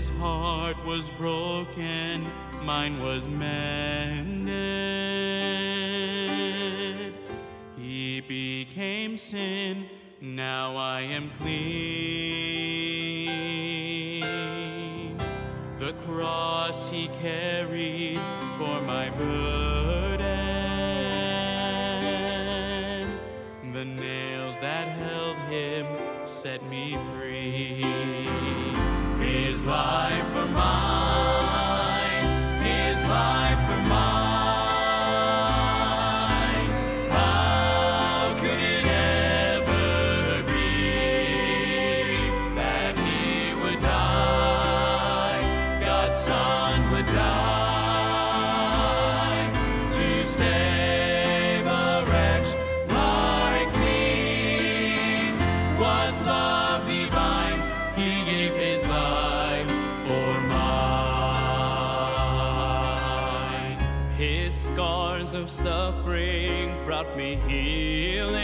his heart was broken, mine was mended. He became sin, now I am clean. The cross he carried bore my burden. The nails that held him set me free. His life for mine, his life for mine. How could it ever be that he would die, God's Son would die to save a wretch like me? What love divine, he gave his life for mine. His scars of suffering brought me healing.